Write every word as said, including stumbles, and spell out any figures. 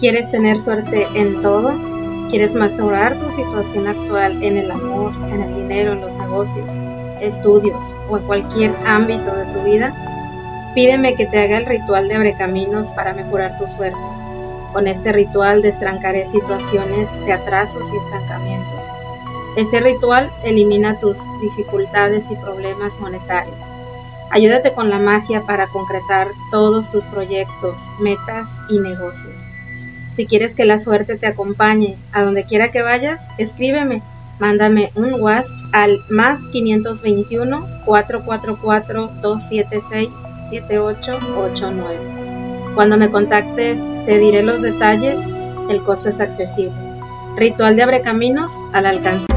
¿Quieres tener suerte en todo? ¿Quieres mejorar tu situación actual en el amor, en el dinero, en los negocios, estudios o en cualquier ámbito de tu vida? Pídeme que te haga el ritual de abrecaminos para mejorar tu suerte. Con este ritual destrancaré situaciones de atrasos y estancamientos. Este ritual elimina tus dificultades y problemas monetarios. Ayúdate con la magia para concretar todos tus proyectos, metas y negocios. Si quieres que la suerte te acompañe a donde quiera que vayas, escríbeme. Mándame un WhatsApp al más quinientos veintiuno, cuatrocientos cuarenta y cuatro, doscientos setenta y seis, setenta y ocho ochenta y nueve. Cuando me contactes te diré los detalles, el costo es accesible. Ritual de abrecaminos al alcance.